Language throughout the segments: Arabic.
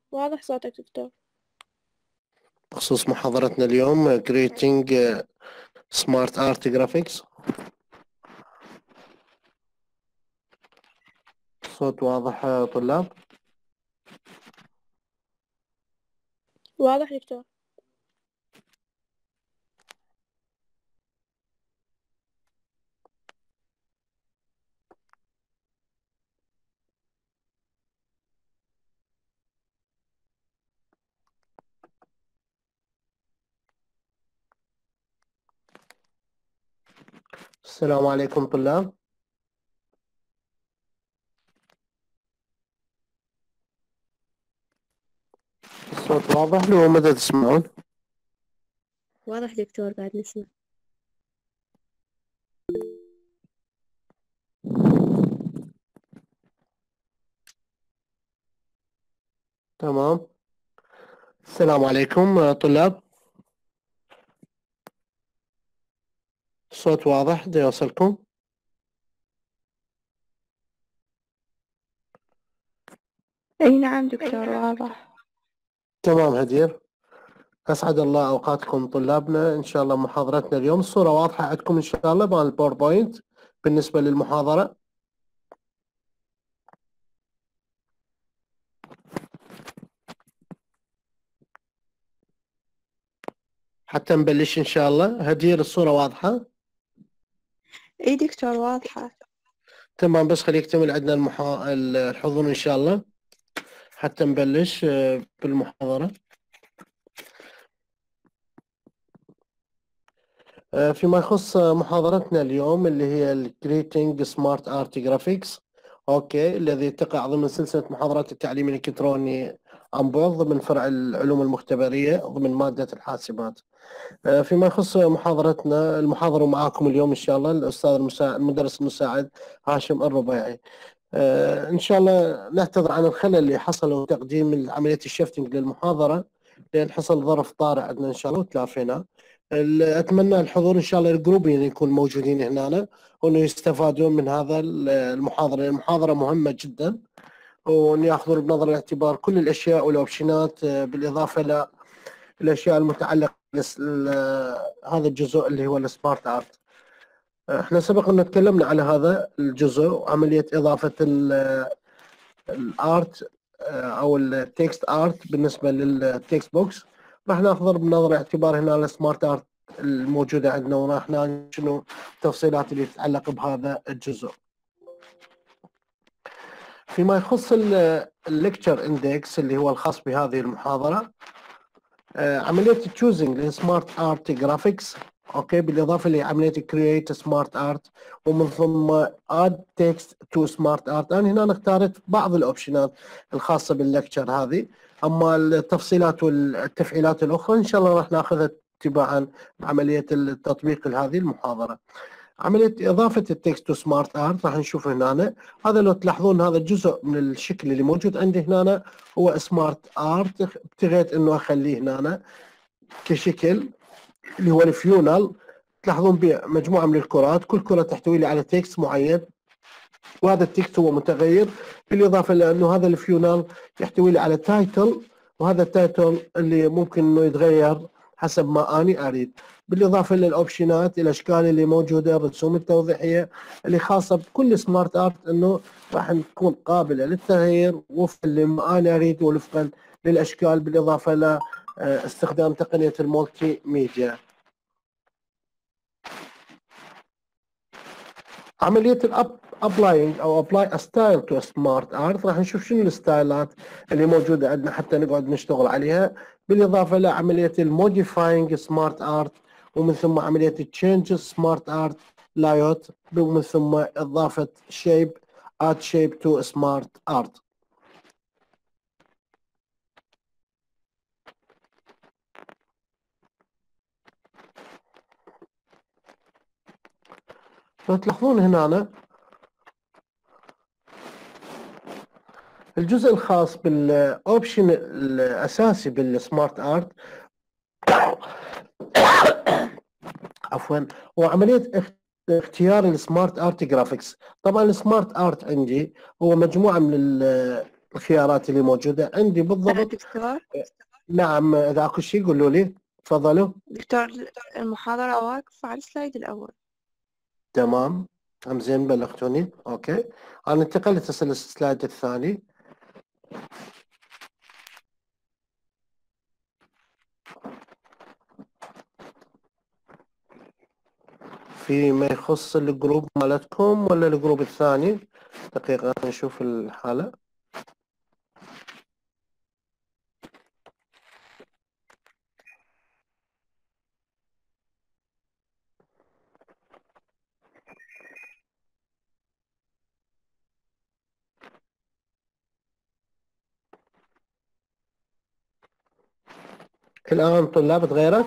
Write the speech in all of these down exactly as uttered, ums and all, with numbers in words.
واضح صوتك دكتور. بخصوص محاضرتنا اليوم Creating Smart Art Graphics. صوت واضح يا طلاب؟ واضح دكتور. السلام عليكم طلاب. الصوت واضح لو مدى تسمعون؟ واضح دكتور، قاعد نسمع. تمام. السلام عليكم طلاب. الصوت واضح دا يوصلكم؟ اي نعم دكتور واضح. تمام هدير، أسعد الله أوقاتكم طلابنا. إن شاء الله محاضرتنا اليوم الصورة واضحة عندكم إن شاء الله مع الباوربوينت بالنسبة للمحاضرة. حتى نبلش إن شاء الله. هدير الصورة واضحة؟ اي دكتور واضحة. تمام، بس خلي يكتمل عندنا المحا... الحضور إن شاء الله حتى نبلش بالمحاضرة. فيما يخص محاضرتنا اليوم اللي هي ال Creating Smart Art Graphics، أوكي، الذي تقع ضمن سلسلة محاضرات التعليم الإلكتروني عن بعد ضمن فرع العلوم المختبرية ضمن مادة الحاسبات. فيما يخص محاضرتنا، المحاضر معاكم اليوم إن شاء الله الأستاذ المساعد المدرس المساعد هاشم الربيعي. إن شاء الله نعتذر عن الخلل اللي حصل وتقديم عملية الشفتنج للمحاضرة، لأن حصل ظرف طارئ عندنا إن شاء الله وتلافينا. أتمنى الحضور إن شاء الله الجروبين يكون موجودين هنا وإنه يستفادون من هذا المحاضرة. المحاضرة مهمة جدا، وإن يأخذون بنظر الاعتبار كل الأشياء والأوبشنات بالإضافة إلى الأشياء المتعلقة بهذا الجزء اللي هو السمارت آرت. احنا سبق ان تكلمنا على هذا الجزء، عملية إضافة الآرت أو التكست آرت بالنسبة للتكست بوكس. راح ناخذ بنظر اعتبار هنا السمارت آرت الموجودة عندنا، وراح نشوف شنو التفصيلات اللي تتعلق بهذا الجزء. فيما يخص الليكتشر اندكس اللي هو الخاص بهذه المحاضرة، عملية تشوزنج للسمارت آرت جرافيكس، اوكي، بالاضافه لعمليه كرييت سمارت ارت، ومن ثم اد تكست تو سمارت ارت. انا هنا اختارت بعض الاوبشنات الخاصه باللكتشر هذه، اما التفصيلات والتفعيلات الاخرى ان شاء الله راح ناخذها تباعا عمليه التطبيق لهذه المحاضره. عمليه اضافه التكست تو سمارت ارت راح نشوف هنا. هذا لو تلاحظون هذا الجزء من الشكل اللي موجود عندي هنا هو سمارت ارت، ابتغيت انه اخليه هنا كشكل اللي هو الفيونال. تلاحظون بمجموعة من الكرات، كل كرة تحتوي لي على تكست معين، وهذا التكست هو متغير، بالإضافة لأنه هذا الفيونال يحتوي لي على تايتل، وهذا التايتل اللي ممكن أنه يتغير حسب ما أنا أريد، بالإضافة للأوبشنات، الأشكال اللي موجودة، الرسوم التوضيحية اللي خاصة بكل سمارت آرت، أنه راح تكون قابلة للتغيير وفقا لما أنا أريد ووفقا للأشكال، بالإضافة ل استخدام تقنية المولتي ميديا. عملية الاب ابلاينج او ابلاي ستايل تو سمارت ارت، راح نشوف شنو الستايلات اللي موجودة عندنا حتى نقعد نشتغل عليها، بالإضافة لعملية الموديفاينج سمارت ارت، ومن ثم عملية تشينج سمارت ارت لايوت، ومن ثم إضافة شيب اد شيب تو سمارت ارت. فتلاحظون هنا الجزء الخاص بالاوبشن الاساسي بالسمارت ارت عفوا، هو عمليه اختيار السمارت ارت جرافيكس. طبعا السمارت ارت عندي هو مجموعه من الخيارات اللي موجودة عندي بالضبط. دكتور نعم، إذا أكو شيء قولوا لي، تفضلوا. دكتور المحاضرة واقفة على السلايد الأول. تمام، هم زين بلغتوني. أوكي، أنا انتقلت هسه للسلايد الثاني. فيما يخص الجروب مالتكم ولا الجروب الثاني؟ دقيقة نشوف الحالة. الآن طلاب تغيرت؟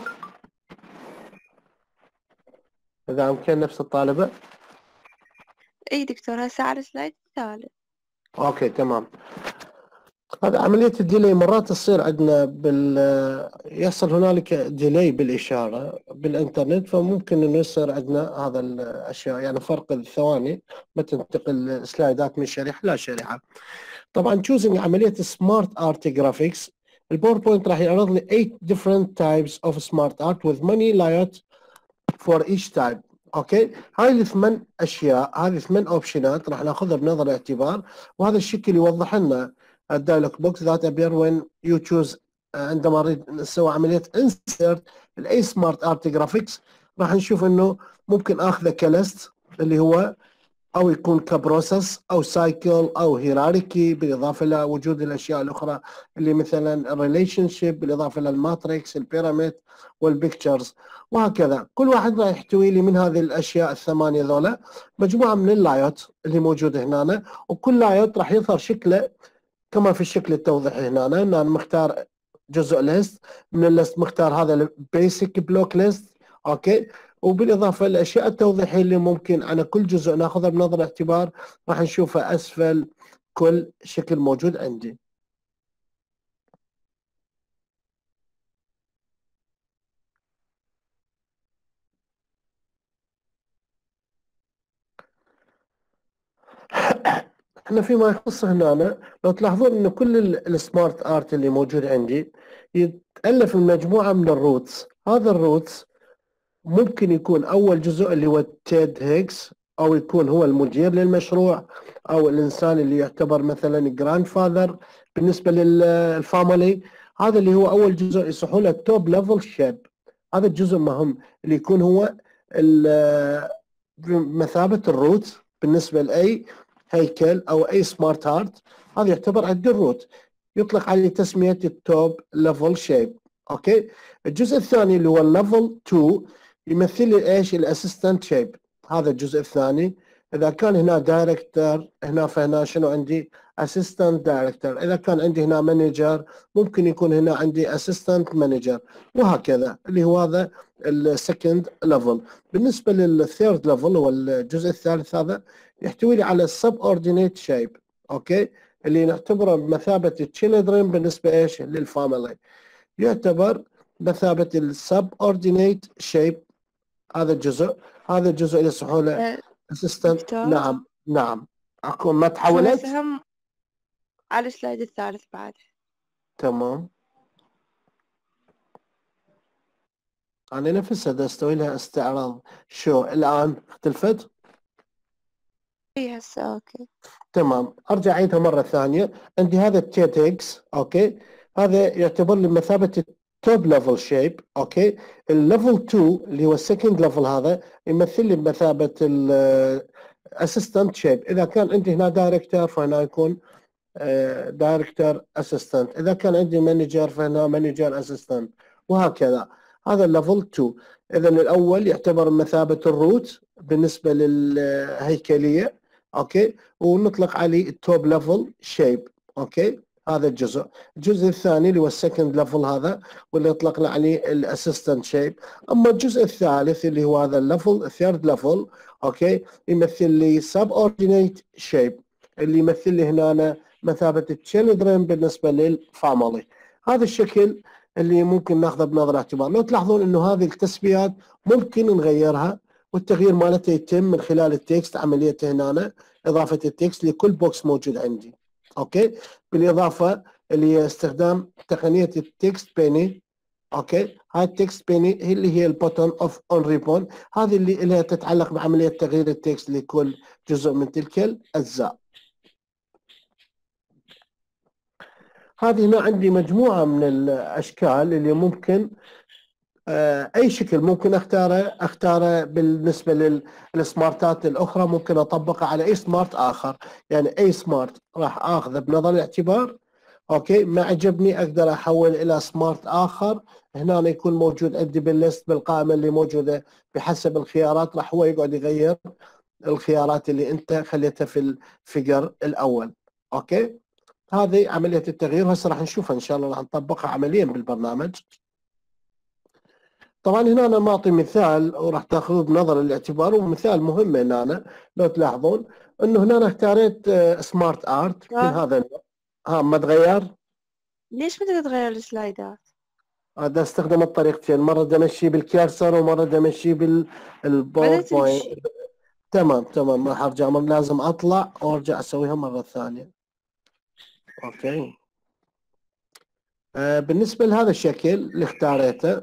إذا أمكن نفس الطالبة. أي دكتور هسه على السلايد الثالث. أوكي تمام. هذا عملية الديلي مرات تصير عندنا بال يحصل هنالك ديلي بالإشارة بالإنترنت، فممكن إنه يصير عندنا هذا الأشياء، يعني فرق الثواني ما تنتقل سلايدات من شريحة لا شريحة. طبعا choosing عملية سمارت ارت جرافيكس، الباوربوينت راح يعرض لي eight different types of smart art with many layouts for each type. اوكي، هاي الثمان اشياء، هذه ثمان اوبشنات راح ناخذها بنظر الاعتبار، وهذا الشكل يوضح لنا الدايلوج بوكس ذات appear when you choose. عندما نريد نسوي عمليه insert الاي سمارت ارت جرافيكس راح نشوف انه ممكن اخذه كلست اللي هو، او يكون كبروسس او سايكل او هيراركي، بالاضافه الى وجود الاشياء الاخرى اللي مثلا الريليشن شيب، بالاضافه الى الماتريكس، البيراميد والبيكتشرز، وهكذا. كل واحد راح يحتوي لي من هذه الاشياء الثمانيه ذولا مجموعه من اللايوت اللي موجوده هنا، وكل لايوت راح يظهر شكله كما في الشكل التوضيحي هنا. انا مختار جزء ليست، من الليست مختار هذا البيسك بلوك ليست. اوكي، وبالاضافه للاشياء التوضيحيه اللي ممكن على كل جزء ناخذها بنظر الاعتبار راح نشوفها اسفل كل شكل موجود عندي. احنا فيما يخص هنا لو تلاحظون انه كل السمارت ارت اللي موجود عندي يتالف من مجموعه من الروتس. هذا الروتس ممكن يكون اول جزء اللي هو تيد هيكس، او يكون هو المدير للمشروع، او الانسان اللي يعتبر مثلا جراند فاذر بالنسبه للفاميلي. هذا اللي هو اول جزء يصحوا له توب ليفل شيب. هذا الجزء مهم اللي يكون هو بمثابه الروت بالنسبه لاي هيكل او اي سمارت هارت. هذا يعتبر عند الروت، يطلق عليه تسميه التوب ليفل شيب. اوكي، الجزء الثاني اللي هو الليفل اثنين يمثل لي ايش؟ الاسيستنت شيب. هذا الجزء الثاني. اذا كان هنا دايركتور هنا، فهنا شنو عندي؟ اسيستنت دايركتور. اذا كان عندي هنا مانجر ممكن يكون هنا عندي اسيستنت مانجر، وهكذا اللي هو هذا السكند ليفل. بالنسبه للثيرد ليفل هو الجزء الثالث، هذا يحتوي لي على السب اوردينيت شيب. اوكي، اللي نعتبره بمثابه التشيلدرن بالنسبه ايش؟ للفاميلي، يعتبر مثابه السب اوردينيت شيب. هذا الجزء، هذا الجزء اللي يصحوا له اسيستنت. نعم نعم، اكون ما تحولت. هم على السلايد الثالث بعد. تمام، انا نفسها دا استوي لها استعراض. شو الان اختلفت؟ اي هسه اوكي تمام، ارجع اعيدها مره ثانيه. عندي هذا التيت اكس. اوكي، هذا يعتبر لي مثابه التوب ليفل شيب. اوكي، الليفل اثنين اللي هو السكند ليفل هذا يمثل لي بمثابه الاسيستنت شيب. اذا كان عندي هنا دايركتور فهنا يكون دايركتور اسيستنت، اذا كان عندي مانجر فهنا مانجر اسيستنت، وهكذا. هذا الليفل اثنين. اذا الاول يعتبر مثابه الروت بالنسبه للهيكليه. اوكي، ونطلق عليه التوب ليفل شيب. اوكي، هذا الجزء. الجزء الثاني اللي هو السكند ليفل هذا، واللي اطلقنا عليه الاسيستنت شيب. اما الجزء الثالث اللي هو هذا الليفل الثيرد ليفل، اوكي، يمثل لي سب اوردينيت شيب، اللي يمثل لي هنا مثابه التشيلدرن بالنسبه للفاميلي. هذا الشكل اللي ممكن ناخذه بنظر الاعتبار. لو تلاحظون انه هذه التسميات ممكن نغيرها، والتغيير مالته يتم من خلال التكست، عمليه هنا اضافه التكست لكل بوكس موجود عندي. اوكي، بالاضافه اللي هي استخدام تقنيه التكست بيني. اوكي، هاي التكست بيني هي اللي هي البوتون اوف اون ريبون، هذه اللي لها تتعلق بعمليه تغيير التكست لكل جزء من تلك الاجزاء. هذه هنا عندي مجموعه من الاشكال اللي ممكن آه، اي شكل ممكن اختاره اختاره بالنسبه للسمارتات الاخرى، ممكن اطبقه على اي سمارت اخر. يعني اي سمارت راح اخذه بنظر الاعتبار، اوكي، ما عجبني اقدر احول الى سمارت اخر. هنا يكون موجود عندي بالليست بالقائمه اللي موجوده بحسب الخيارات، راح هو يقعد يغير الخيارات اللي انت خليتها في الفيجر الاول. اوكي، هذه عمليه التغيير، هسه راح نشوفها ان شاء الله، راح نطبقها عمليا بالبرنامج. طبعا هنا انا معطي مثال وراح تاخذوه بنظر الاعتبار، ومثال مهم هنا أنا لو تلاحظون انه هنا أنا اختاريت سمارت ارت من هذا النوع. ها ما تغير؟ ليش ما تقدر تغير السلايدات؟ هذا استخدم الطريقتين، مرة امشي بالكيرسر ومرة امشي بدأت بالباوربوينت. تمشي. تمام تمام، راح ارجع مرة، لازم اطلع وارجع اسويها مرة ثانية. اوكي، آه بالنسبة لهذا الشكل اللي اختاريته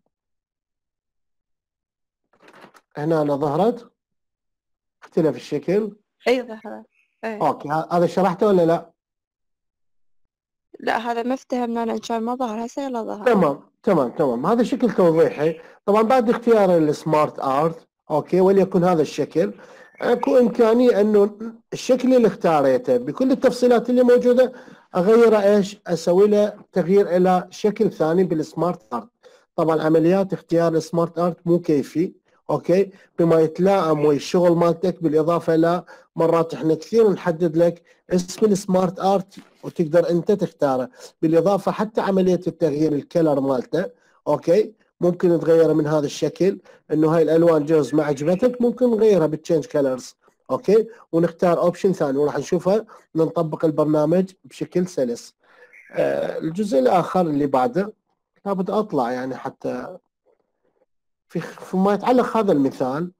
هنا أنا ظهرت اختلف الشكل. اي ظهرت. اي اوكي، هذا شرحته ولا لا؟ لا، هذا ما افتهمنا لان كان ما ظهر، هسه يلا ظهر. تمام تمام تمام، هذا شكل توضيحي. طبعا بعد اختيار السمارت ارت، اوكي، وليكن هذا الشكل، اكو امكانيه انه الشكل اللي اختاريته بكل التفصيلات اللي موجوده اغيره، ايش اسوي له تغيير الى شكل ثاني بالسمارت ارت. طبعا عمليات اختيار السمارت ارت مو كيفي، اوكي، بما يتلائم ويا الشغل مالتك، بالاضافه الى مرات احنا كثير نحدد لك اسم السمارت ارت وتقدر انت تختاره، بالاضافه حتى عمليه التغيير الكلر مالته، اوكي، ممكن تغيره من هذا الشكل، انه هاي الالوان جوز ما عجبتك ممكن نغيرها بالتشينج كلرز، اوكي، ونختار اوبشن ثاني وراح نشوفها نطبق البرنامج بشكل سلس. آه الجزء الاخر اللي بعده لابد اطلع يعني حتى في فيما يتعلق هذا المثال،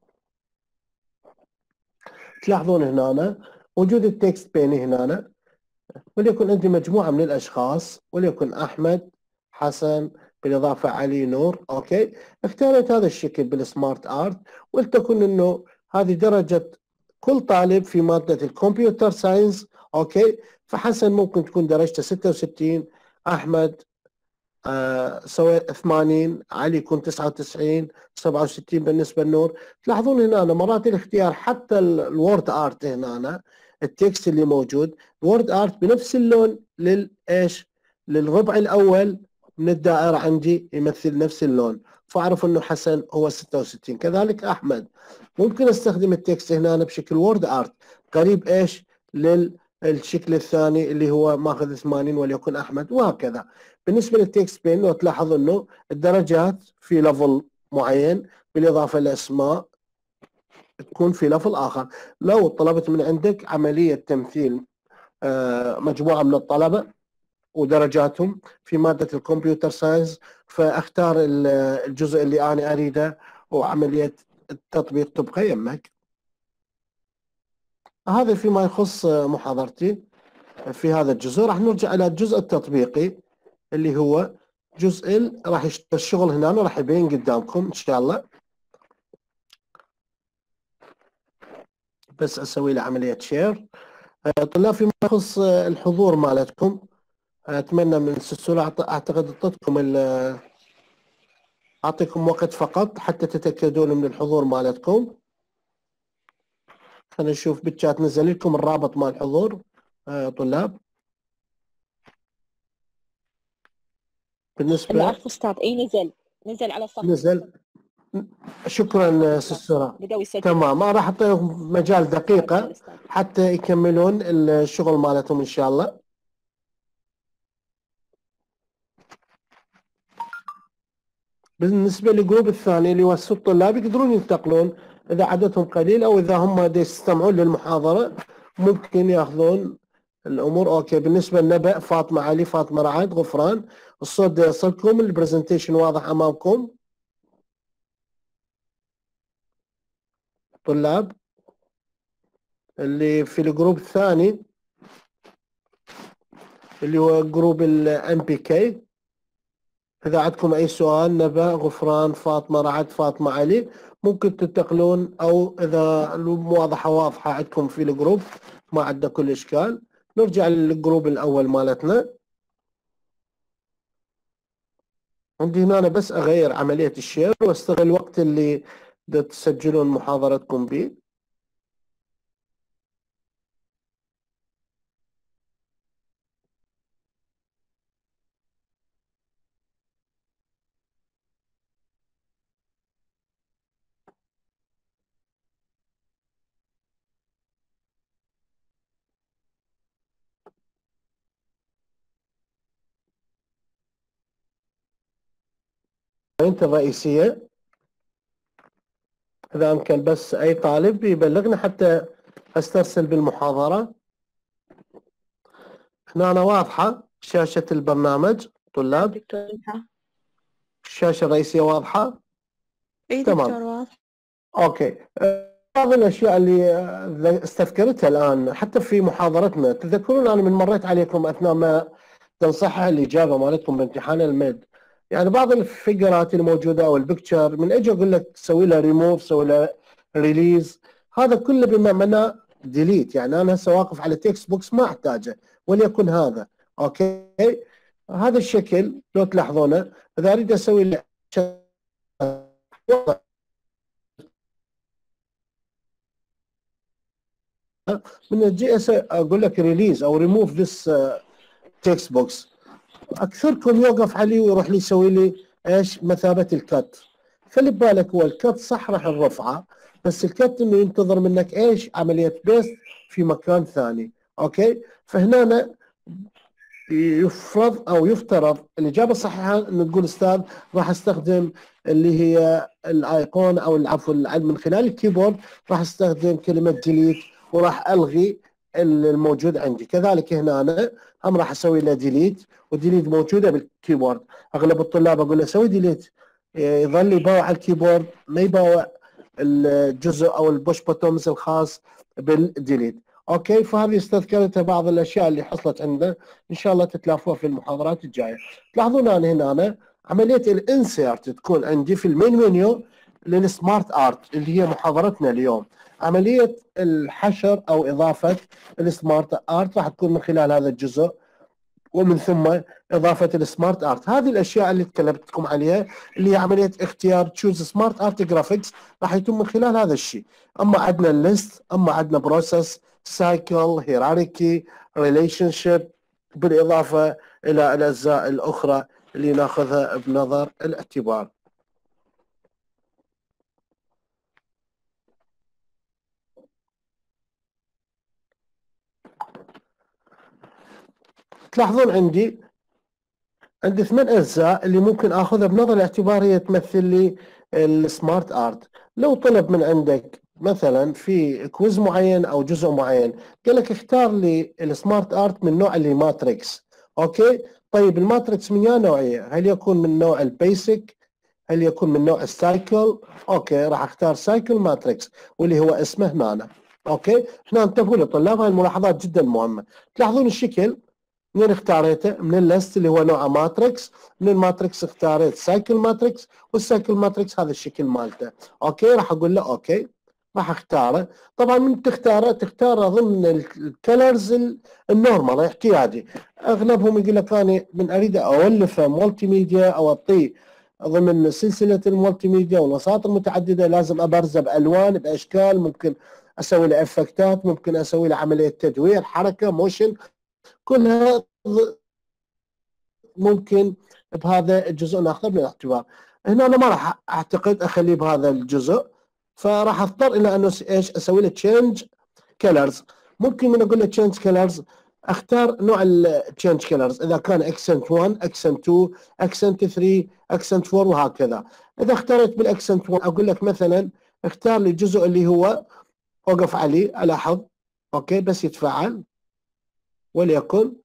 تلاحظون هنا موجود التكست بيني هنا، وليكن عندي مجموعة من الأشخاص، وليكن أحمد، حسن، بالإضافة علي، نور، أوكي، اختاريت هذا الشكل بالسمارت آرت، ولتكن أنه هذه درجة كل طالب في مادة الكمبيوتر ساينس، أوكي، فحسن ممكن تكون درجته ستة وستين، أحمد آه سوى ثمانين، علي يكون تسعة وتسعين، سبعة وستين بالنسبة للنور. تلاحظون هنا أنا مرات الاختيار حتى الوورد ارت هنا أنا التكست اللي موجود الوورد ارت بنفس اللون للايش للربع الاول من الدائرة عندي يمثل نفس اللون، فاعرف انه حسن هو ستة وستين، كذلك احمد ممكن استخدم التكست هنا أنا بشكل وورد ارت قريب ايش للشكل الثاني اللي هو ماخذ ثمانين وليكن احمد، وهكذا. بالنسبه للتكست بين لو تلاحظ انه الدرجات في ليفل معين، بالاضافه لاسماء تكون في ليفل اخر. لو طلبت من عندك عمليه تمثيل مجموعه من الطلبه ودرجاتهم في ماده الكمبيوتر ساينس، فاختار الجزء اللي انا اريده وعمليه التطبيق تبقى يمك. هذا فيما يخص محاضرتي في هذا الجزء. راح نرجع الى الجزء التطبيقي اللي هو جزء راح الشغل هنا راح يبين قدامكم ان شاء الله. بس اسوي له عمليه شير. طلاب فيما يخص الحضور مالتكم، اتمنى من السلسله اعتقد اعطيتكم اعطيكم وقت فقط حتى تتاكدون من الحضور مالتكم. خلينا نشوف بالشات نزل لكم الرابط مال الحضور طلاب. بالنسبه العفو استاذ، اي نزل نزل على الصفحه. نزل. شكرا سسرة. تمام، ما راح اعطيهم مجال دقيقة حتى يكملون الشغل مالتهم ان شاء الله. بالنسبة للجروب الثاني اللي هو الست طلاب يقدرون ينتقلون اذا عددهم قليل او اذا هم يستمعون للمحاضرة ممكن ياخذون الامور اوكي. بالنسبة لنبأ، فاطمة، علي، فاطمة، رعد، غفران، الصوت يصلكم، البرزنتيشن واضح امامكم طلاب اللي في الجروب الثاني. اللي هو جروب الام بي كي. اذا عندكم اي سؤال، نبا، غفران، فاطمه، رعد، فاطمه، علي، ممكن تنتقلون، او اذا المواضحه واضحه عندكم في الجروب ما عندنا كل اشكال، نرجع للجروب الاول مالتنا. عندي هنا أنا بس اغير عمليه الشير واستغل الوقت اللي تسجلون محاضرتكم به. البوينت الرئيسيه، إذا أمكن بس أي طالب يبلغنا حتى أسترسل بالمحاضرة. هنا أنا واضحة شاشة البرنامج طلاب، دكتور منحة. الشاشة الرئيسية واضحة؟ اي تمام. دكتور واضح. أوكي. أه، بعض الأشياء اللي أه، استذكرتها الآن حتى في محاضرتنا، تذكرون أنا من مريت عليكم أثناء ما تنصحح الإجابة مالتكم بامتحان الميد، يعني بعض الفيجرات الموجودة أو البكتشر من أجي أقول لك سوي لها ريموف، سوي لها ريليز، هذا كله بما معناه ديليت. يعني أنا هسه واقف على تكست بوكس ما أحتاجه، وليكن هذا. أوكي، هذا الشكل لو تلاحظونه، إذا أريد أسوي له من الجي اس اقول لك ريليز او ريموف ذس تكست بوكس، اكثركم يوقف علي ويروح لي يسوي لي ايش؟ مثابه الكت. خلي ببالك هو الكت صح راح نرفعه، بس الكت انه ينتظر منك ايش؟ عمليه بيست في مكان ثاني. اوكي، فهنا يفرض او يفترض الاجابه الصحيحه انه تقول استاذ راح استخدم اللي هي الايقون او العفو من خلال الكيبورد راح استخدم كلمه ديليت وراح الغي الموجود عندي. كذلك هنا أنا هم راح اسوي له ديليت، وديليت موجوده بالكيبورد. اغلب الطلاب اقول له سوي ديليت يظل يباوع على الكيبورد، ما يباوع الجزء او البوش بوتومز الخاص بالديليت. اوكي، فهذه استذكرتها بعض الاشياء اللي حصلت عندنا، ان شاء الله تتلافوها في المحاضرات الجايه. تلاحظون انا هنا أنا عمليه الانسيرت تكون عندي في المين منيو للسمارت ارت اللي هي محاضرتنا اليوم. عمليه الحشر او اضافه السمارت ارت راح تكون من خلال هذا الجزء، ومن ثم اضافه السمارت ارت. هذه الاشياء اللي تكلمت لكم عليها اللي هي عمليه اختيار تشوز سمارت ارت جرافيكس راح يتم من خلال هذا الشيء. اما عندنا الليست، اما عندنا بروسيس، سايكل، هيراركي، ريليشن شيب، بالاضافه الى الاجزاء الاخرى اللي ناخذها بنظر الاعتبار. تلاحظون عندي عندي ثمان اجزاء اللي ممكن اخذها بنظر الاعتبار هي تمثل لي السمارت ارت. لو طلب من عندك مثلا في كويز معين او جزء معين قال لك اختار لي السمارت ارت من نوع اللي ماتريكس. اوكي، طيب الماتريكس من يا نوعيه؟ هل يكون من نوع البيسك؟ هل يكون من نوع السايكل؟ اوكي، راح اختار سايكل ماتريكس واللي هو اسمه هنا. اوكي، هنا انتبهوا للطلاب، هاي الملاحظات جدا مهمه. تلاحظون الشكل منين اختاريته؟ من الليست اللي هو نوعه ماتريكس، من الماتريكس اختاريت سايكل ماتريكس، والسايكل ماتريكس هذا الشكل مالته. اوكي، راح اقول له اوكي، راح اختاره. طبعا من تختاره تختاره ضمن الكلرز النورمال الاحتياجي. اغلبهم يقول لك انا من اريد اولفه مولتي ميديا او اعطيه ضمن سلسله المولتي ميديا والوساطه المتعدده لازم ابرزه بالوان باشكال، ممكن اسوي له افكتات، ممكن اسوي له عمليه تدوير، حركه، موشن، كلها ممكن بهذا الجزء ناخذه بالاعتبار. هنا انا ما راح اعتقد اخليه بهذا الجزء، فراح اضطر الى انه ايش؟ اسوي له تشينج كلرز. ممكن من اقول له تشينج كلرز اختار نوع التشينج كلرز، اذا كان اكسنت واحد، اكسنت اثنين، اكسنت ثلاثة، اكسنت أربعة، وهكذا. اذا اخترت بالاكسنت واحد اقول لك مثلا اختار لي الجزء اللي هو اوقف عليه الاحظ. اوكي، بس يتفاعل، وليكن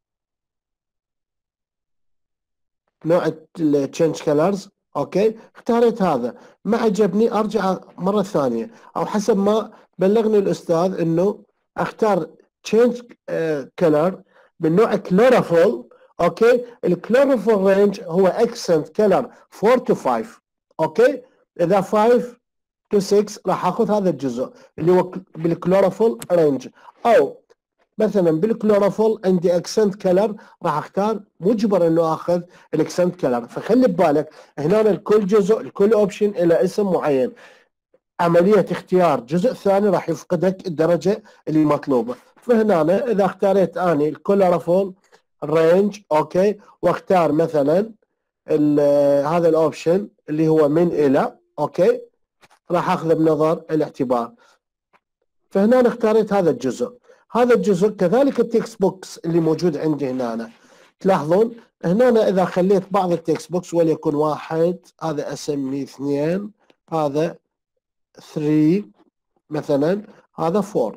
نوع التشينج كلرز. اوكي، اختاريت هذا، ما عجبني ارجع مره ثانيه او حسب ما بلغني الاستاذ انه اختار تشينج كلر من نوع كلورافول. اوكي، الكلورافول رينج هو اكسنت كلر أربعة to خمسة. اوكي، اذا خمسة to ستة راح اخذ هذا الجزء اللي هو بالكلورافول رينج، او مثلا بالكلورافول عندي اكسنت كلر راح اختار مجبر انه اخذ الاكسنت كلر. فخلي ببالك هنا الكل جزء الكل اوبشن الى اسم معين. عملية اختيار جزء ثاني راح يفقدك الدرجة اللي مطلوبة. فهنا اذا اختاريت اني الكلورافول رينج اوكي، واختار مثلا هذا الاوبشن اللي هو من الى اوكي، راح اخذه بنظر الاعتبار. فهنا اختاريت هذا الجزء. هذا الجزء كذلك التكست بوكس اللي موجود عندي هنا، تلاحظون هنا اذا خليت بعض التكست بوكس وليكن واحد، هذا اسميه اثنين، هذا ثلاثة مثلا، هذا أربعة.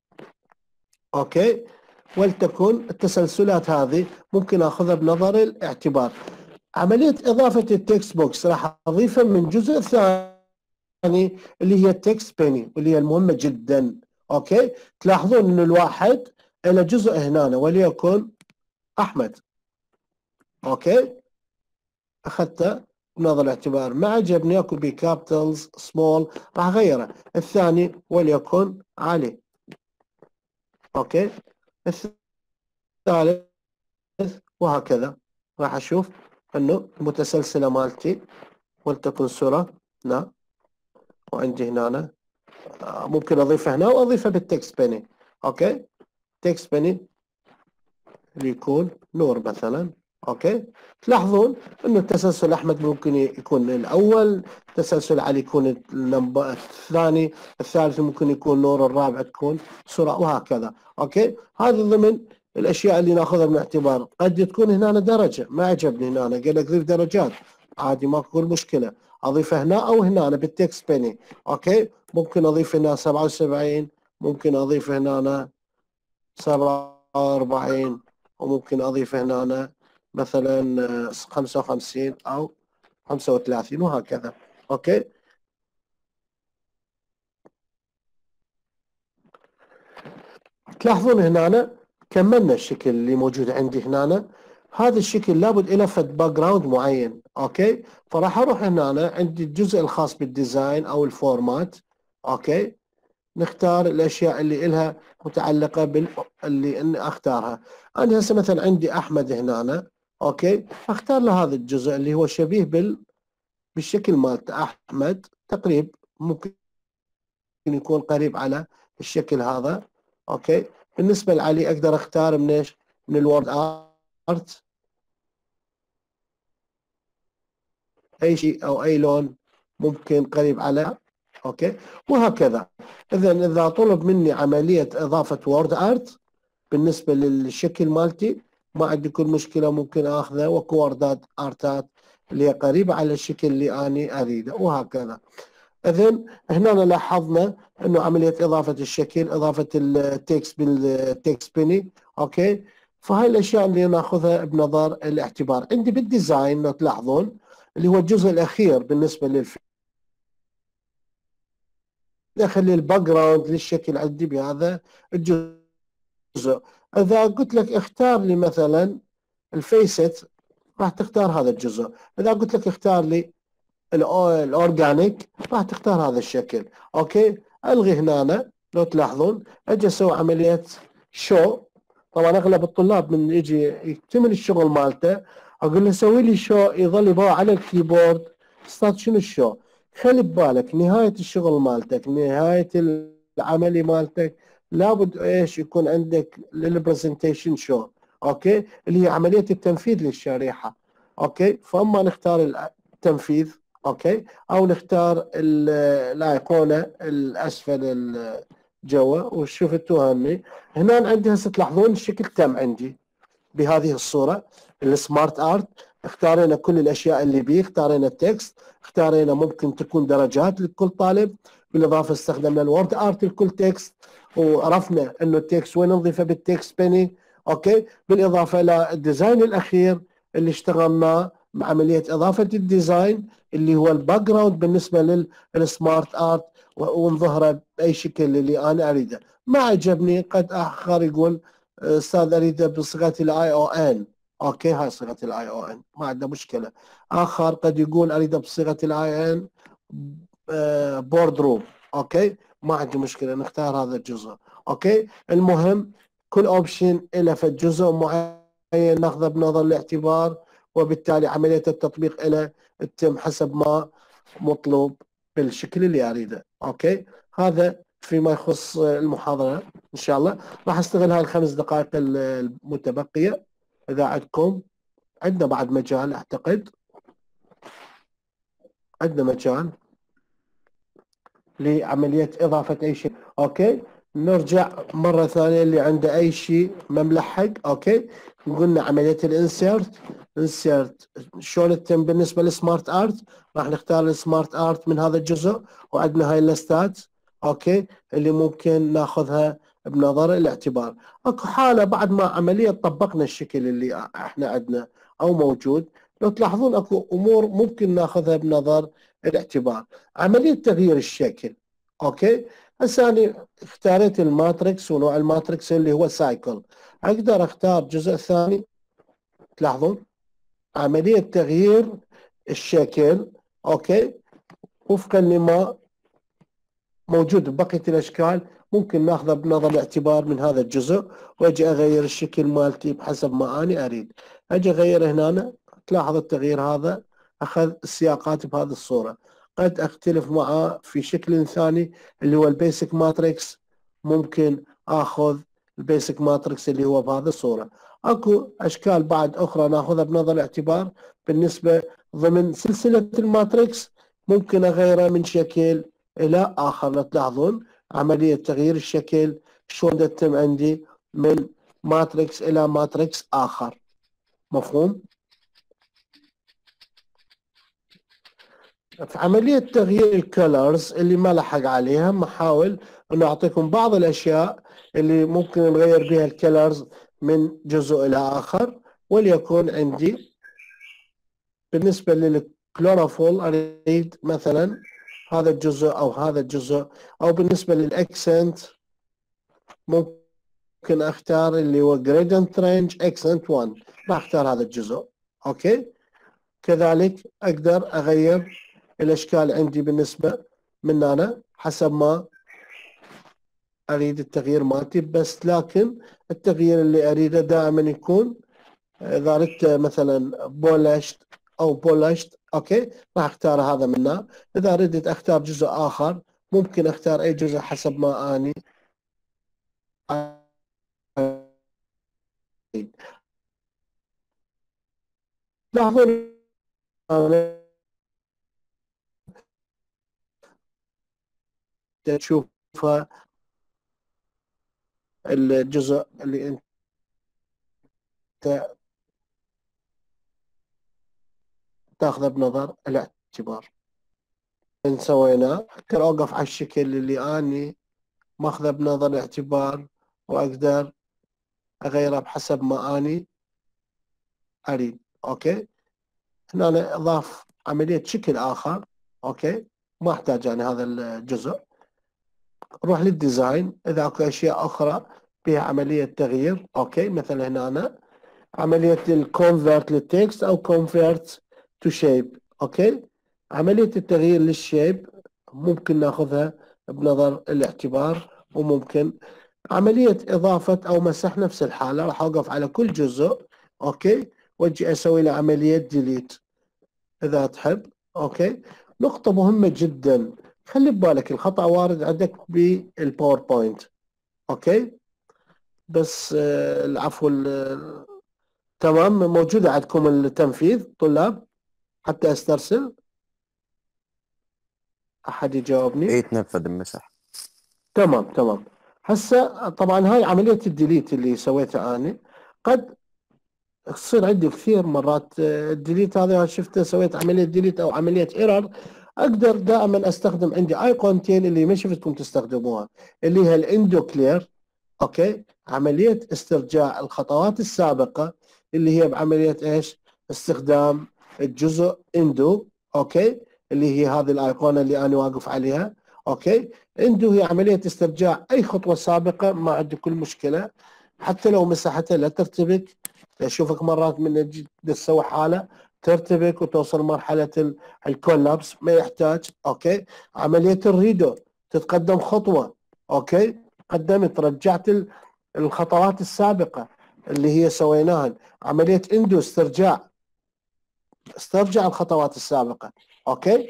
اوكي، ولتكن التسلسلات هذه ممكن اخذها بنظر الاعتبار. عملية اضافة التكست بوكس راح اضيفها من جزء ثاني اللي هي التكست بيني، واللي هي المهمة جدا. اوكي، تلاحظون انه الواحد له جزء هنا وليكن احمد. اوكي، اخذته بنظر الاعتبار، ما عجبني اكو بكابيتالز سمول راح اغيره. الثاني وليكن علي. اوكي، الثالث وهكذا. راح اشوف انه المتسلسله مالتي ولتكن صوره هنا، وعندي هنا ممكن اضيفها هنا واضيفها بالتكست بيني. اوكي، تكست بيني اللي يكون نور مثلا. اوكي، تلاحظون انه التسلسل احمد ممكن يكون الاول، تسلسل علي يكون النمبر الثاني، الثالث ممكن يكون نور، الرابع تكون صورة، وهكذا. اوكي، هذا ضمن الاشياء اللي ناخذها بالاعتبار. قد تكون هنا درجة ما عجبني، هنا قال لك ضيف درجات، عادي ماكو مشكلة، اضيفها هنا او هنا بالتكست بيني. اوكي، ممكن اضيف هنا سبعة وسبعين، ممكن اضيف هنا سبعة وأربعين، وممكن اضيف هنا أنا مثلا خمسة وخمسين او خمسة وثلاثين، وهكذا. اوكي، تلاحظون هنا أنا كملنا الشكل اللي موجود عندي هنا. هذا الشكل لابد له فد باك جراوند معين. اوكي، فراح اروح هنا أنا عندي الجزء الخاص بالديزاين او الفورمات. اوكي، نختار الاشياء اللي لها متعلقه بال اللي اني اختارها. انا هسه مثلا عندي احمد هنا أنا. اوكي، اختار له هذا الجزء اللي هو شبيه بال بالشكل مالت احمد تقريب، ممكن يكون قريب على الشكل هذا. اوكي، بالنسبه لعلي اقدر اختار من ايش؟ من الوورد ارت اي شيء او اي لون ممكن قريب على. اوكي، وهكذا. اذا اذا طلب مني عمليه اضافه وورد ارت بالنسبه للشكل مالتي ما عندي كل مشكله، ممكن اخذه واكو وردات ارتات اللي هي قريبه على الشكل اللي اني اريده، وهكذا. اذا هنا لاحظنا انه عمليه اضافه الشكل، اضافه التكست بالتكست بيني. اوكي، فهاي الاشياء اللي ناخذها بنظر الاعتبار. عندي بالديزاين لو تلاحظون اللي هو الجزء الاخير بالنسبه للفيلم، اخلي الباك جراوند للشكل عندي بهذا الجزء. اذا قلت لك اختار لي مثلا الفيست راح تختار هذا الجزء. اذا قلت لك اختار لي الاورجانيك راح تختار هذا الشكل. اوكي، الغي هنا لو تلاحظون اجي اسوي عمليه شو. طبعا اغلب الطلاب من يجي يكتمل الشغل مالته اقول له سوي لي شو، يظل يبغى على الكيبورد ستارت. شنو الشو؟ خلي ببالك نهايه الشغل مالتك، نهايه العملي مالتك لابد ايش يكون عندك للبرزنتيشن شو. اوكي، اللي هي عمليه التنفيذ للشريحه. اوكي، فاما نختار التنفيذ اوكي، او نختار الايقونه الاسفل جوا. وشفتوها هني هنا عندي هسه تلاحظون الشكل تم عندي بهذه الصوره السمارت ارت. اختارينا كل الاشياء اللي بيه، اختارينا التكست، اختارينا ممكن تكون درجات لكل طالب، بالاضافه استخدمنا الوورد ارت لكل تكست، وعرفنا انه التكست وين نضيفه بالتكست بيني. اوكي، بالاضافه للديزاين الاخير اللي اشتغلناه مع عمليه اضافه الديزاين اللي هو الباك جراوند بالنسبه للسمارت ارت، ونظهره باي شكل اللي انا اريده. ما عجبني قد اخر يقول استاذ اريده بصيغه الاي او ان، اوكي هاي صيغه الاي او ان ما عندنا مشكله. اخر قد يقول اريده بصيغه الاي ان بورد روم، اوكي ما عندي مشكله نختار هذا الجزء. اوكي المهم كل اوبشن له فد جزء معين ناخذه بنظر الاعتبار، وبالتالي عمليه التطبيق له تتم حسب ما مطلوب بالشكل اللي اريده. اوكي هذا فيما يخص المحاضره ان شاء الله. راح استغل هاي الخمس دقائق المتبقيه. اذا عندكم عندنا بعد مجال، اعتقد عندنا مجال لعمليه اضافه اي شيء. اوكي نرجع مره ثانيه اللي عنده اي شيء ما ملحق. اوكي قلنا عمليه الانسيرت. انسيرت شلون تتم بالنسبه للسمارت ارت؟ راح نختار السمارت ارت من هذا الجزء، وعندنا هاي اللستات اوكي اللي ممكن ناخذها بنظر الاعتبار. اكو حاله بعد ما عمليه طبقنا الشكل اللي احنا عندنا او موجود، لو تلاحظون اكو امور ممكن ناخذها بنظر الاعتبار. عمليه تغيير الشكل. اوكي هسه انا اختاريت الماتريكس، ونوع الماتريكس اللي هو سايكل. اقدر اختار جزء ثاني. تلاحظون عمليه تغيير الشكل اوكي وفقا لما موجود ببقيه الاشكال ممكن ناخذه بنظر الاعتبار من هذا الجزء، واجي اغير الشكل مالتي بحسب ما اني اريد. اجي اغير هنا، تلاحظ التغيير هذا اخذ السياقات بهذه الصوره. قد اختلف معه في شكل ثاني اللي هو البيسك ماتريكس، ممكن اخذ البيسك ماتريكس اللي هو بهذه الصوره. اكو اشكال بعد اخرى ناخذها بنظر الاعتبار بالنسبه ضمن سلسله الماتريكس، ممكن اغيرها من شكل الى اخر. لو تلاحظون عمليه تغيير الشكل شلون تتم عندي من ماتريكس الى ماتريكس اخر. مفهوم؟ في عمليه تغيير الكولرز اللي ما لحق عليها محاول انه اعطيكم بعض الاشياء اللي ممكن نغير بها الكولرز من جزء الى اخر. وليكن عندي بالنسبه للكلوروفول اريد مثلا هذا الجزء او هذا الجزء، او بالنسبه للاكسنت ممكن اختار اللي هو جريدنت رينج اكسنت واحد، راح اختار هذا الجزء. اوكي كذلك اقدر اغير الاشكال عندي بالنسبه من انا حسب ما اريد التغيير مالتي، بس لكن التغيير اللي اريده دائما يكون اذا اردت مثلا بولشت او بولشت اوكي راح اختار هذا منه. اذا ردت اختار جزء اخر ممكن اختار اي جزء حسب ما اني اريد. لاحظون تشوفها الجزء اللي انت تاخذه بنظر الاعتبار. ان سويناه اقدر اوقف على الشكل اللي اني ماخذه بنظر الاعتبار، واقدر اغيره بحسب ما اني اريد. اوكي هنا أنا اضاف عمليه شكل اخر. اوكي ما احتاج يعني هذا الجزء. نروح للديزاين، اذا اكو اشياء اخرى فيها عمليه تغيير. اوكي مثلا هنا أنا عمليه الكونفرت للتكست او كونفرت تو شيب. اوكي عمليه التغيير للشيب ممكن ناخذها بنظر الاعتبار، وممكن عمليه اضافه او مسح نفس الحاله. راح اوقف على كل جزء اوكي واجي اسوي له عمليه ديليت اذا تحب. اوكي نقطه مهمه جدا، خلي ببالك الخطا وارد عندك بالباوربوينت. اوكي بس آه العفو تمام موجوده عندكم التنفيذ طلاب حتى استرسل؟ احد يجاوبني؟ ايه تنفذ المسح. تمام تمام. هسه طبعا هاي عمليه الديليت اللي سويتها انا قد تصير عندي كثير مرات الديليت هذا شفته سويت عمليه ديليت او عمليه ايرور. اقدر دائما استخدم عندي ايقونتين اللي ما شفتكم تستخدموها اللي هي الاندو كلير. اوكي عمليه استرجاع الخطوات السابقه اللي هي بعمليه ايش؟ استخدام الجزء اندو. اوكي اللي هي هذه الايقونه اللي انا واقف عليها. اوكي اندو هي عمليه استرجاع اي خطوه سابقه، ما عندي كل مشكله. حتى لو مساحتها لا ترتبك. اشوفك مرات من تجي تسوي حاله ترتبك وتوصل مرحله ال- الكولابس، ما يحتاج. اوكي. عمليه الريدو تتقدم خطوه. اوكي. قدمت رجعت ال- الخطوات السابقه اللي هي سويناها. عمليه اندو استرجاع، استرجع الخطوات السابقه. اوكي.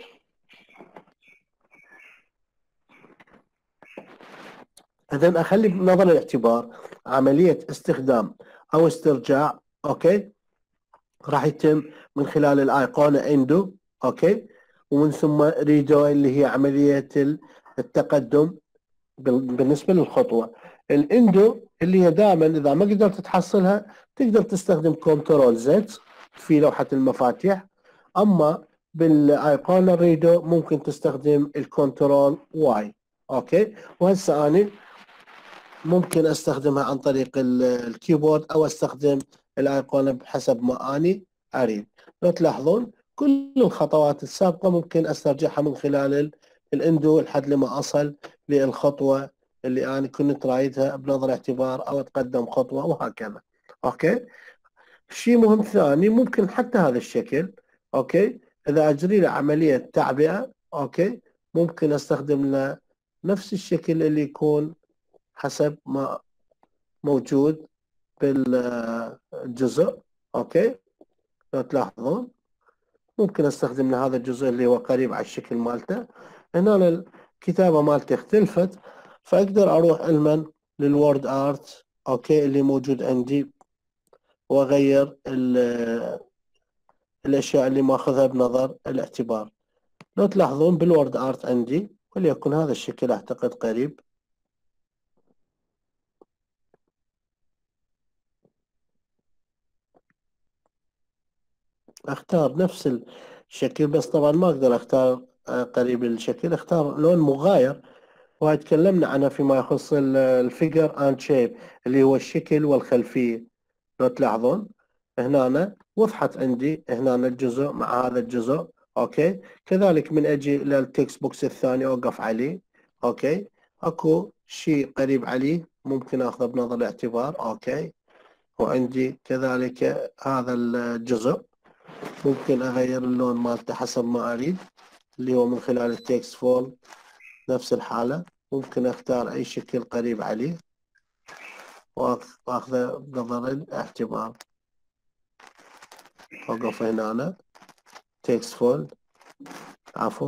اذا اخلي بنظر الاعتبار عمليه استخدام او استرجاع. اوكي. راح يتم من خلال الايقونه اندو. اوكي. ومن ثم ريدو اللي هي عمليه التقدم بالنسبه للخطوه. الاندو اللي هي دائما اذا ما قدرت تحصلها تقدر تستخدم كنترول زد في لوحه المفاتيح. اما بالايقونه الريدو ممكن تستخدم الكنترول واي. اوكي. وهسه اني ممكن استخدمها عن طريق ال- الكيبورد او استخدم الايقونه بحسب ما اني اريد. لو تلاحظون كل الخطوات السابقه ممكن استرجعها من خلال ال- الاندو لحد لما اصل للخطوه اللي انا كنت رايدها بنظر اعتبار او اتقدم خطوه وهكذا. اوكي. شيء مهم ثاني ممكن حتى هذا الشكل. اوكي. اذا اجري له عمليه تعبئه. اوكي. ممكن استخدم له نفس الشكل اللي يكون حسب ما موجود بالجزء. اوكي. لو تلاحظون ممكن استخدم له هذا الجزء اللي هو قريب على الشكل مالته. هنا الكتابة مالته اختلفت فاقدر اروح علما للوورد ارت. اوكي. اللي موجود عندي واغير الاشياء اللي ماخذها بنظر الاعتبار. لو تلاحظون بالوورد ارت عندي وليكن هذا الشكل اعتقد قريب. اختار نفس الشكل بس طبعا ما اقدر اختار آه، قريب الشكل، اختار لون مغاير وهاي تكلمنا عنها فيما يخص الفيجر اند شيب اللي هو الشكل والخلفية. لو تلاحظون هنا وضحت عندي هنا الجزء مع هذا الجزء. اوكي. كذلك من اجي للتكست بوكس الثاني اوقف عليه. اوكي. اكو شيء قريب عليه ممكن اخذه بنظر الاعتبار. اوكي. وعندي كذلك هذا الجزء ممكن اغير اللون مالته حسب ما اريد اللي هو من خلال التكست فول. نفس الحالة ممكن اختار اي شكل قريب عليه واخذه بنظر الاعتبار. اوقف هنا أنا. تكست فول عفوا.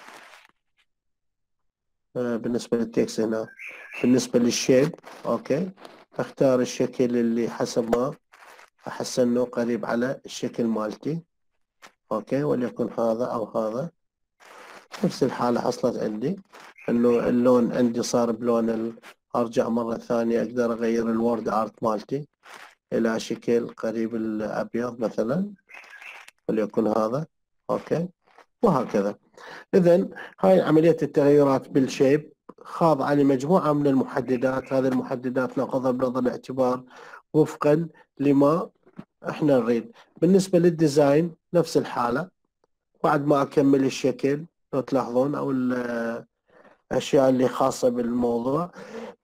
آه بالنسبة للتكست هنا بالنسبة للشيب. اوكي. اختار الشكل اللي حسب ما احس انه قريب على الشكل مالتي. اوكي. وليكن هذا او هذا. نفس الحالة حصلت عندي انه اللون عندي صار بلون ال... ارجع مرة ثانية اقدر اغير الوورد ارت مالتي الى شكل قريب الابيض مثلا وليكن هذا. اوكي. وهكذا. اذا هاي عملية التغيرات بالشيب خاضعة لمجموعة من المحددات. هذه المحددات ناخذها بنظر الاعتبار وفقا لما احنا نريد. بالنسبة للديزاين نفس الحالة بعد ما اكمل الشكل لو تلاحظون او الاشياء اللي خاصة بالموضوع.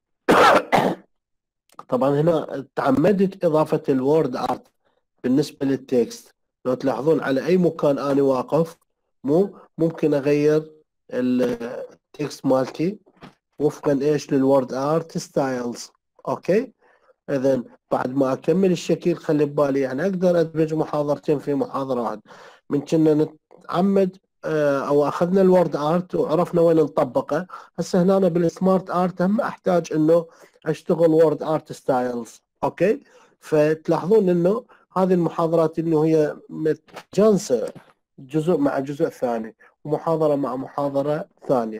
طبعا هنا تعمدت اضافة الوورد ارت بالنسبة للتكست. لو تلاحظون على اي مكان انا واقف مو ممكن اغير التكست مالتي وفقا ايش للوورد ارت ستايلز. اوكي. اذا بعد ما اكمل الشكل خلي ببالي يعني اقدر ادمج محاضرتين في محاضرة واحدة. من كنا نتعمد او اخذنا الوورد ارت وعرفنا وين نطبقه. هسه هنا أنا بالسمارت ارت هم احتاج انه اشتغل وورد ارت ستايلز. اوكي. فتلاحظون انه هذه المحاضرات انه هي متجانسة جزء مع جزء ثاني ومحاضرة مع محاضرة ثانية.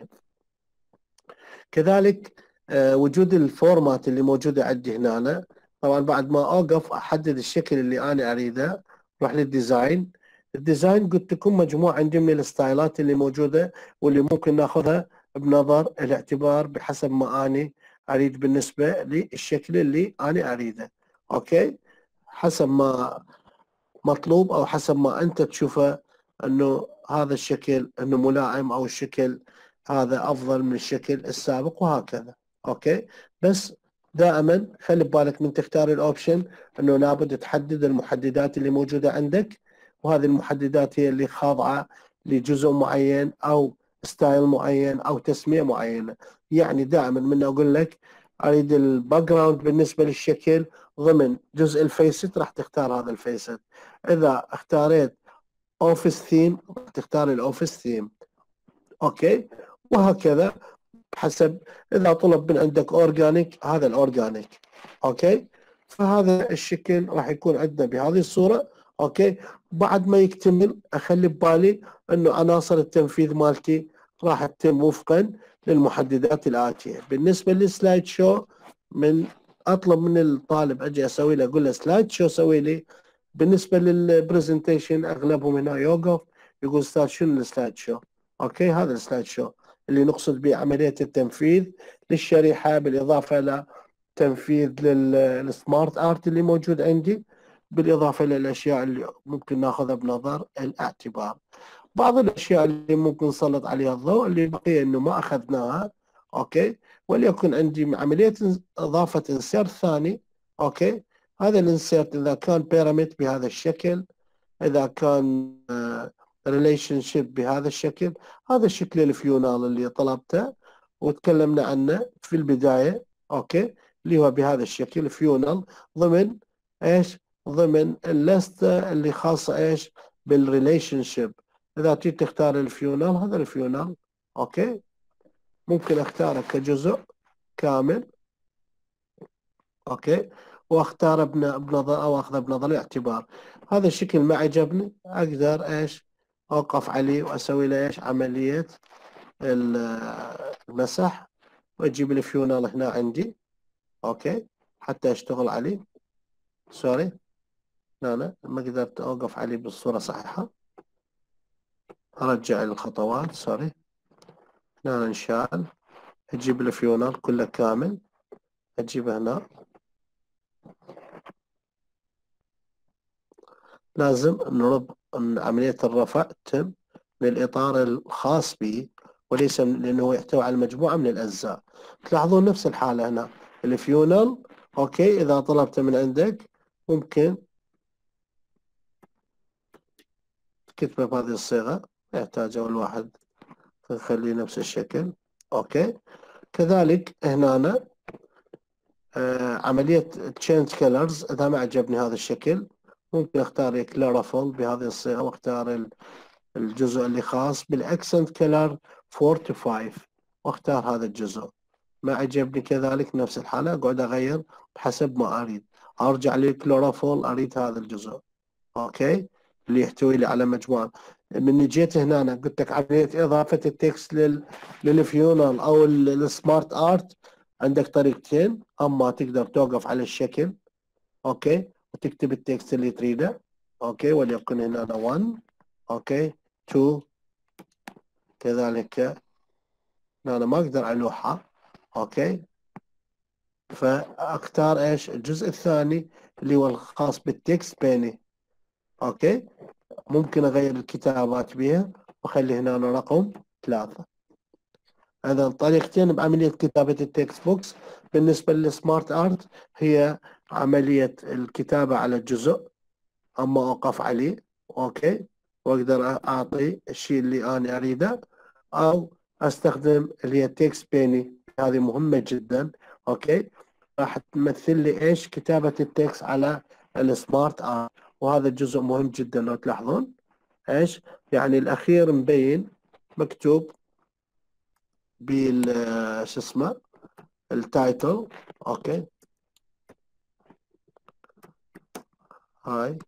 كذلك وجود الفورمات اللي موجودة عندي هنا. طبعا بعد ما اوقف احدد الشكل اللي انا اريده اروح للديزاين. الديزاين قد تكون مجموعة عندي من الستايلات اللي موجودة واللي ممكن ناخذها بنظر الاعتبار بحسب ما اني اريد بالنسبة للشكل اللي انا اريده. اوكي. حسب ما مطلوب او حسب ما انت تشوفه انه هذا الشكل انه ملائم او الشكل هذا افضل من الشكل السابق وهكذا. اوكي. بس دائما خلي ببالك من تختار الاوبشن انه لابد تحدد المحددات اللي موجوده عندك، وهذه المحددات هي اللي خاضعه لجزء معين او ستايل معين او تسميه معينه. يعني دائما من اقول لك اريد الباك جراوند بالنسبه للشكل ضمن جزء الفيست راح تختار هذا الفيست. اذا اختاريت اوفيس ثيم راح تختار الاوفيس ثيم. اوكي، وهكذا حسب اذا طلب من عندك اورجانيك هذا الاورجانيك. اوكي، فهذا الشكل راح يكون عندنا بهذه الصوره. اوكي، بعد ما يكتمل اخلي ببالي انه عناصر التنفيذ مالتي راح تتم وفقا للمحددات الاتيه. بالنسبه للسلايد شو، من اطلب من الطالب اجي اسوي له اقول له سلايد شو سوي لي. بالنسبه للبرزنتيشن اغلبهم هنا يوقف يقول استاذ شنو السلايد شو. اوكي، هذا السلايد شو اللي نقصد به عملية التنفيذ للشريحة، بالإضافة إلى تنفيذ للسمارت آرت اللي موجود عندي، بالإضافة إلى الأشياء اللي ممكن ناخذها بنظر الاعتبار. بعض الأشياء اللي ممكن نسلط عليها الضوء اللي بقي إنه ما أخذناها. أوكي، وليكن عندي عملية إضافة إنسيرت ثاني. أوكي، هذا الإنسيرت إذا كان بيراميد بهذا الشكل، إذا كان ريليشن شيب بهذا الشكل، هذا الشكل الفيونال اللي طلبته وتكلمنا عنه في البداية. اوكي، اللي هو بهذا الشكل فيونال ضمن ايش؟ ضمن الليستة اللي خاصة ايش؟ بالريليشن شيب. اذا تريد تختار الفيونال هذا الفيونال. اوكي، ممكن اختاره كجزء كامل. اوكي، واختاره بنظر او اخذه بنظر الاعتبار. هذا الشكل ما عجبني اقدر ايش؟ اوقف عليه واسوي له ايش؟ عملية المسح واجيب الفيونال هنا عندي. اوكي، حتى اشتغل عليه. سوري، لا لا ما قدرت اوقف عليه بالصورة صحيحة. ارجع الخطوات. سوري، هنا انشال، اجيب الفيونال كله كامل، اجيبه هنا. لازم نرب أن عملية الرفع تتم للإطار الخاص به وليس لأنه يحتوي على مجموعة من الأجزاء. تلاحظون نفس الحالة هنا الفيونال. أوكي، إذا طلبت من عندك ممكن تكتبه بهذه الصيغة، يحتاج أول واحد نخليه نفس الشكل. أوكي، كذلك هنا آه عملية change colors. إذا ما عجبني هذا الشكل ممكن اختار كلارفول بهذه الصيغة واختار الجزء اللي خاص بالاكسنت كلر أربعة to خمسة واختار هذا الجزء. ما عجبني كذلك نفس الحالة اقعد اغير بحسب ما اريد. ارجع للكلوروفول اريد هذا الجزء. اوكي، اللي يحتوي لي على مجموعة. من جيت هنا أنا قلت لك عملية اضافة التكست لل للفيونال او السمارت ارت عندك طريقتين. اما تقدر توقف على الشكل اوكي وتكتب التكست اللي تريده. اوكي، وليكن هنا واحد. اوكي، اثنين كذلك. انا ما اقدر الوحها. اوكي، فاختار ايش؟ الجزء الثاني اللي هو الخاص بالتكست بيني. اوكي، ممكن اغير الكتابات بها واخلي هنا رقم ثلاثة. اذا طريقتين بعملية كتابة التكست بوكس. بالنسبة للسمارت ارت هي عملية الكتابة على الجزء، اما اوقف عليه. اوكي، واقدر اعطي الشيء اللي انا اريده او استخدم اللي هي تكست بيني. هذه مهمة جدا. اوكي، راح تمثل لي ايش؟ كتابة التكست على السمارت ارت، وهذا الجزء مهم جدا. لو تلاحظون ايش يعني الاخير مبين مكتوب بال شو اسمه التايتل. اوكي، هاي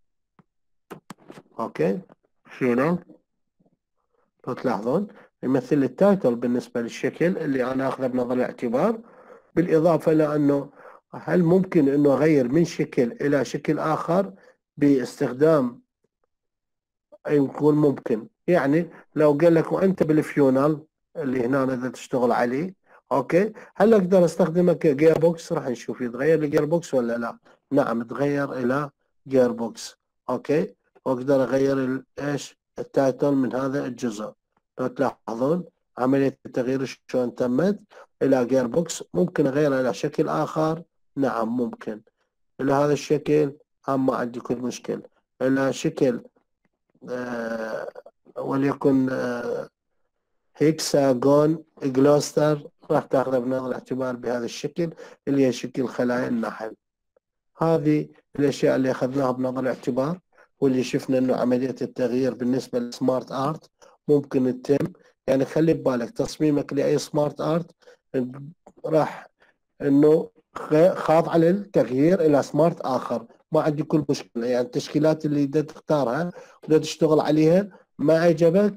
اوكي شنو لو تلاحظون يمثل التايتل بالنسبة للشكل اللي أنا أخذه بنظر الاعتبار. بالإضافة لأنه هل ممكن أنه أغير من شكل إلى شكل آخر باستخدام؟ يكون ممكن. يعني لو قال لك وأنت بالفيونال اللي هنا إذا تشتغل عليه أوكي، هل أقدر أستخدمه كجير بوكس؟ راح نشوف يتغير لجير بوكس ولا لا. نعم، تغير إلى جير بوكس. أوكي، وأقدر أغير إيش؟ التايتل من هذا الجزء. لو تلاحظون عملية التغيير شلون تمت إلى جير بوكس. ممكن أغيرها إلى شكل آخر نعم ممكن. إلى هذا الشكل هم ما عندي كل مشكلة. إلى شكل آه وليكن آه هيكساغون جلوستر راح تاخذه بنظر الاعتبار بهذا الشكل اللي هي شكل خلايا النحل. هذه الأشياء اللي أخذناها بنظر الاعتبار، واللي شفنا إنه عملية التغيير بالنسبة للسمارت آرت ممكن تتم. يعني خلي ببالك تصميمك لأي سمارت آرت راح إنه خاضع للتغيير إلى سمارت آخر، ما عندي كل مشكلة. يعني التشكيلات اللي بدك تختارها وبدك تشتغل عليها ما عجبك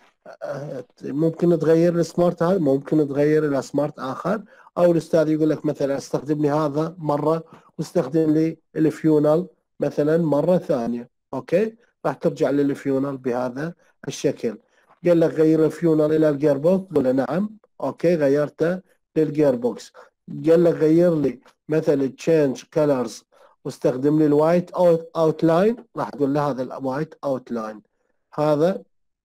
ممكن تغير السمارت هذا، ممكن تغير الى سمارت اخر، او الاستاذ يقول لك مثلا استخدم لي هذا مره واستخدم لي الفيونل مثلا مره ثانيه. اوكي، راح ترجع للفيونل بهذا الشكل. قال لك غير الفيونل الى الجير بوكس، قول له نعم. اوكي، غيرته للجير بوكس. قال لك غير لي مثلا تشينج كلرز واستخدم لي الوايت اوت لاين، راح تقول له هذا الوايت اوت لاين هذا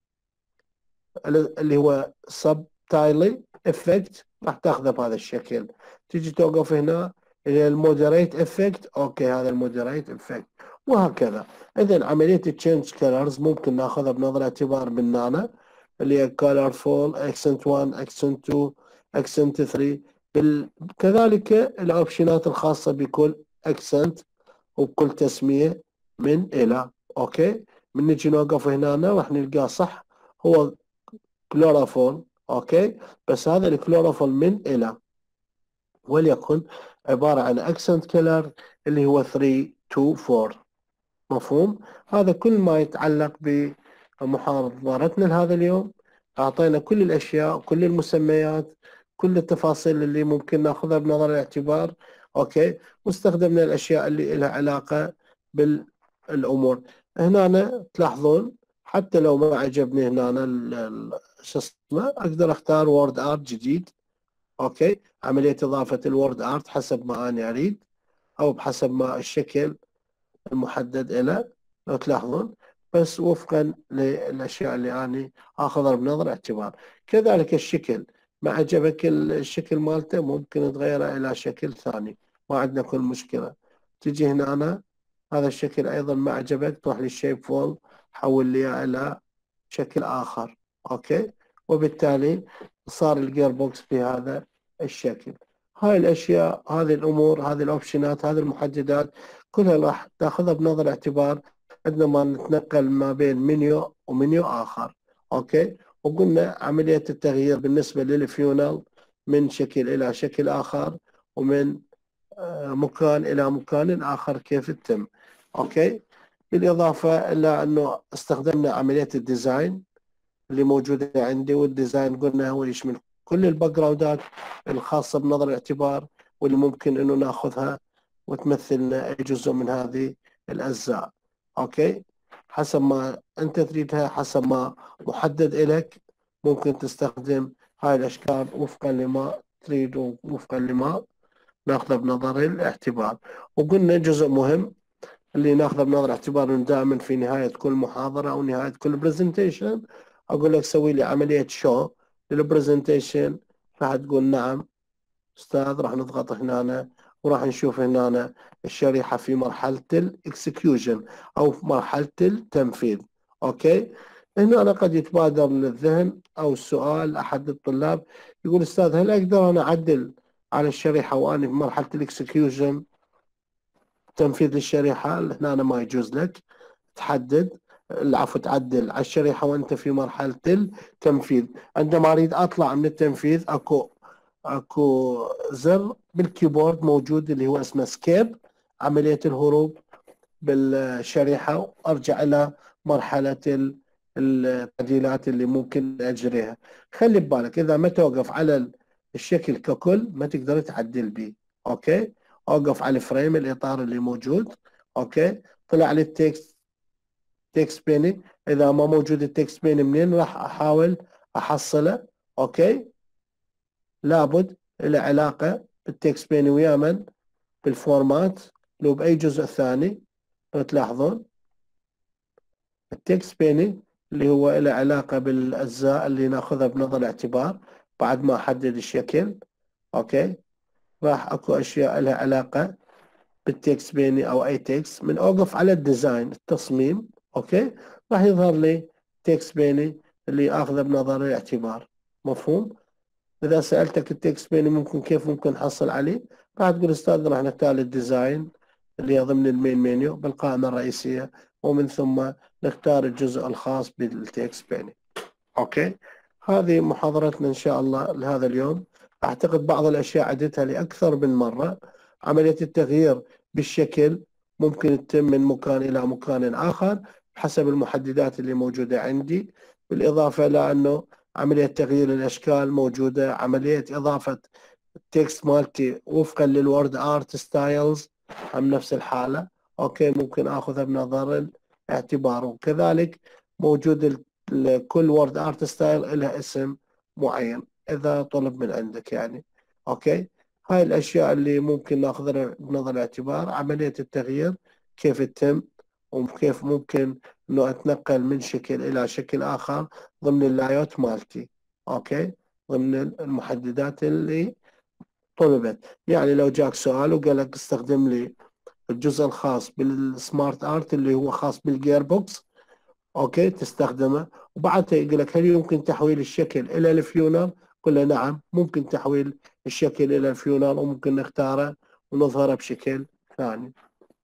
اللي هو سب تايلي افكت، راح تاخذه بهذا الشكل. تيجي توقف هنا الى المودريت افكت، اوكي هذا المودريت افكت، وهكذا. اذا عمليه التشينج كلرز ممكن ناخذها بنظر الاعتبار بالنانا اللي هي كولر فول اكسنت واحد اكسنت اثنين اكسنت ثلاثة. بال... كذلك الاوبشنات الخاصه بكل اكسنت وبكل تسميه من الى. اوكي، من نجي نوقف هنا راح نلقاه صح هو كلوروفول. اوكي، بس هذا الكلوروفول من الى، وليكن عبارة عن اكسنت كلر اللي هو ثلاثة اثنين أربعة. مفهوم؟ هذا كل ما يتعلق بمحاضرتنا لهذا اليوم. اعطينا كل الاشياء، كل المسميات، كل التفاصيل اللي ممكن ناخذها بنظر الاعتبار. اوكي، واستخدمنا الاشياء اللي لها علاقة بالامور. هنا تلاحظون حتى لو ما عجبني هنا شو اسمه اقدر اختار وورد ارت جديد. اوكي، عملية اضافة الوورد ارت حسب ما انا اريد او بحسب ما الشكل المحدد له، لو تلاحظون، بس وفقا للاشياء اللي انا اخذها بنظر اعتبار. كذلك الشكل، ما عجبك الشكل مالته ممكن تغيره الى شكل ثاني، ما عندنا كل مشكلة. تجي هنا أنا هذا الشكل ايضا ما عجبك تروح للشيب فول حول لي الى شكل اخر. اوكي، وبالتالي صار الجير بوكس بهذا الشكل. هاي الاشياء، هذه الامور، هذه الاوبشنات، هذه المحددات كلها راح تاخذها بنظر الاعتبار عندما نتنقل ما بين منيو ومنيو اخر. اوكي، وقلنا عملية التغيير بالنسبة للفيونل من شكل الى شكل اخر ومن مكان الى مكان اخر كيف تتم. اوكي، بالاضافة الى انه استخدمنا عملية الديزاين اللي موجودة عندي، والديزاين قلنا هو يشمل كل الباك جراوندات الخاصة بنظر الاعتبار واللي ممكن انه ناخذها وتمثل لنا اي جزء من هذه الاجزاء. اوكي، حسب ما انت تريدها، حسب ما محدد لك، ممكن تستخدم هاي الاشكال وفقا لما تريد ووفقا لما ناخذه بنظر الاعتبار. وقلنا جزء مهم اللي ناخذه بنظر الاعتبار انه دائما في نهاية كل محاضرة او نهاية كل برزنتيشن اقول لك سوي لي عملية شو للبرزنتيشن. راح تقول نعم استاذ، راح نضغط هنا وراح نشوف هنا الشريحة في مرحلة الاكسكيوشن او في مرحلة التنفيذ. اوكي، هنا أنا قد يتبادر للذهن او السؤال احد الطلاب يقول استاذ هل اقدر انا اعدل على الشريحة وانا في مرحلة الاكسكيوشن تنفيذ للشريحة؟ هنا أنا ما يجوز لك تحدد العفو تعدل على الشريحة وأنت في مرحلة التنفيذ. عندما أريد أطلع من التنفيذ أكو أكو زر بالكيبورد موجود اللي هو اسمه سكيب، عملية الهروب بالشريحة وأرجع إلى مرحلة التعديلات اللي ممكن أجريها. خلي ببالك إذا ما توقف على الشكل ككل ما تقدر تعدل به. أوكي، أوقف على الفريم الإطار اللي موجود. أوكي، طلع لي التكست تكست بيني، إذا ما موجود التكست بيني منين راح أحاول أحصله؟ أوكي، لابد له علاقة بالتكست بيني ويا من؟ بالفورمات لو بأي جزء ثاني. لو تلاحظون التكست بيني اللي هو له علاقة بالأجزاء اللي ناخذها بنظر الاعتبار بعد ما أحدد الشكل. أوكي، راح اكو اشياء لها علاقة بالتكست بيني او اي تكست، من اوقف على الديزاين التصميم اوكي راح يظهر لي تكست بيني اللي اخذه بنظر الاعتبار. مفهوم؟ اذا سألتك التكست بيني ممكن كيف ممكن نحصل عليه، راح تقول استاذ راح نختار الديزاين اللي هي ضمن المين منيو بالقائمة الرئيسية، ومن ثم نختار الجزء الخاص بالتكست بيني. اوكي، هذه محاضرتنا ان شاء الله لهذا اليوم. اعتقد بعض الاشياء عدتها لاكثر من مرة. عملية التغيير بالشكل ممكن تتم من مكان الى مكان اخر حسب المحددات اللي موجودة عندي، بالاضافة الى انه عملية تغيير الاشكال موجودة، عملية اضافة التكست مالتي وفقا للورد ارت ستايلز هم نفس الحالة. اوكي، ممكن اخذها بنظر الاعتبار، وكذلك موجود ال- كل وورد ارت ستايل لها اسم معين اذا طلب من عندك يعني. اوكي، هاي الاشياء اللي ممكن ناخذها بنظر الاعتبار. عملية التغيير كيف تتم، وكيف ممكن انه اتنقل من شكل الى شكل اخر ضمن اللايوت مالتي. اوكي، ضمن المحددات اللي طلبت. يعني لو جاك سؤال وقال لك استخدم لي الجزء الخاص بالسمارت ارت اللي هو خاص بالجير بوكس، اوكي تستخدمه، وبعدها يقول لك هل يمكن تحويل الشكل الى الفيونر؟ قل له نعم ممكن تحويل الشكل الى الفيونر، وممكن نختاره ونظهره بشكل ثاني.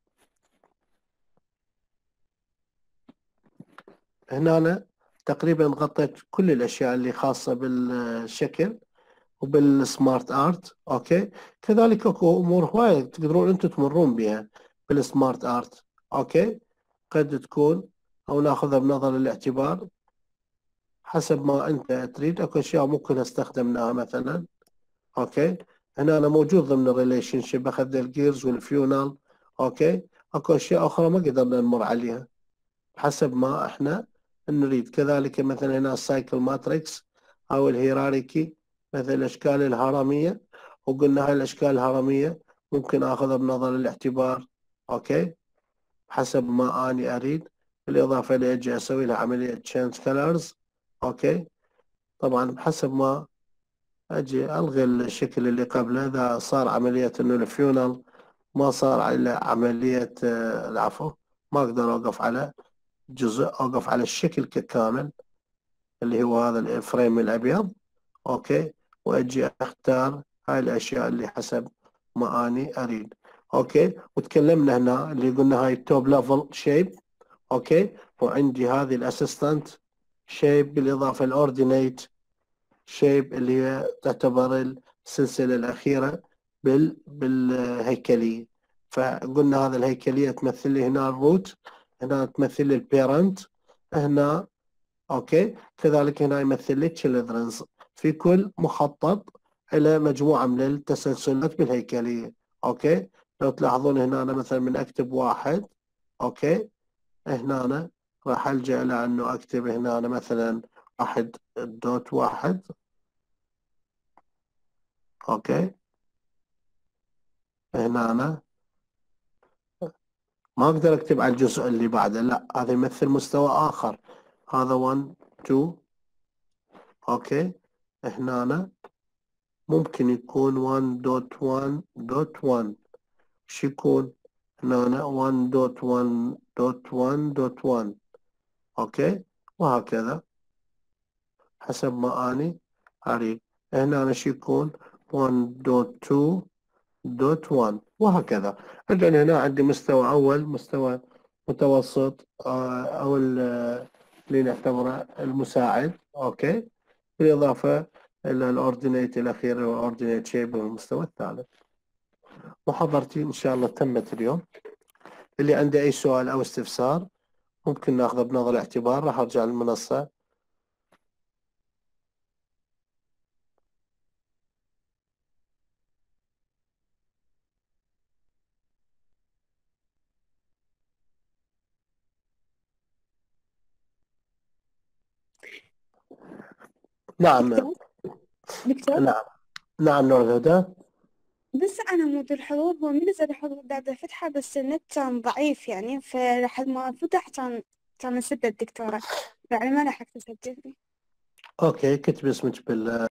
هنا أنا تقريبا غطيت كل الاشياء اللي خاصة بالشكل وبالسمارت ارت. اوكي، كذلك اكو امور هواية تقدرون انتم تمرون بها بالسمارت ارت. اوكي، قد تكون او ناخذها بنظر الاعتبار حسب ما انت تريد. اكو اشياء ممكن استخدمناها مثلا. اوكي، هنا انا موجود ضمن الريليشن شيب، اخذ الجيرز والفيونال. اوكي، اكو اشياء اخرى ما قدرنا نمر عليها حسب ما احنا نريد. كذلك مثلا هنا السايكل ماتريكس او الهيراركي، مثل الاشكال الهرمية، وقلنا هاي الاشكال الهرمية ممكن اخذها بنظر الاعتبار. اوكي، حسب ما اني اريد، بالاضافة الى اجي اسوي لها عملية تشينج كلرز. اوكي، طبعا حسب ما اجي الغي الشكل اللي قبله اذا صار عملية انه الفيونال ما صار على عملية آه، العفو، ما اقدر اوقف على جزء، اوقف على الشكل ككامل اللي هو هذا الفريم الابيض. اوكي، واجي اختار هاي الاشياء اللي حسب ما اني اريد. اوكي، وتكلمنا هنا اللي قلنا هاي التوب ليفل شيب. اوكي، وعندي هذه الاسيستنت شيب بالاضافة الاوردينيت شيب اللي هي تعتبر السلسلة الأخيرة بال بالهيكلية. فقلنا هذا الهيكلية تمثل لي هنا الروت، هنا تمثل لي البيرنت، هنا أوكي، كذلك هنا يمثل لي تشيلدرنز. في كل مخطط إلى مجموعة من التسلسلات بالهيكلية. أوكي، لو تلاحظون هنا أنا مثلا من أكتب واحد، أوكي، هنا أنا راح ألجأ إلى أنه أكتب هنا أنا مثلا واحد دوت واحد. اوكي، هنا انا ما اقدر اكتب على الجزء اللي بعده، لا هذا يمثل مستوى اخر، هذا واحد اثنين. اوكي، هنا أنا ممكن يكون واحد دوت واحد دوت واحد، شو يكون هنا أنا واحد دوت واحد دوت واحد دوت واحد. اوكي، وهكذا حسب ما اني اريد. هنا أنا شو يكون واحد دوت اثنين دوت واحد، وهكذا. إذن هنا عندي مستوى أول، مستوى متوسط، آه، أو ال- اللي نعتبره المساعد. أوكي، بالإضافة إلى الأوردينيت الأخير والأوردينيت شيب المستوى الثالث. محاضرتي إن شاء الله تمت اليوم. اللي عنده أي سؤال أو استفسار ممكن ناخذه بنظر الاعتبار. راح أرجع للمنصة. نعم دكتور دكتور نعم نعم نور الهدى. بس أنا موضوع الحضور هو منزل الحضور بعد الفتحة، بس النت كان ضعيف يعني، فلحد ما فتح كان كان مسد الدكتورة، يعني ما لحقت أسجل. أوكي، كتب اسمك بال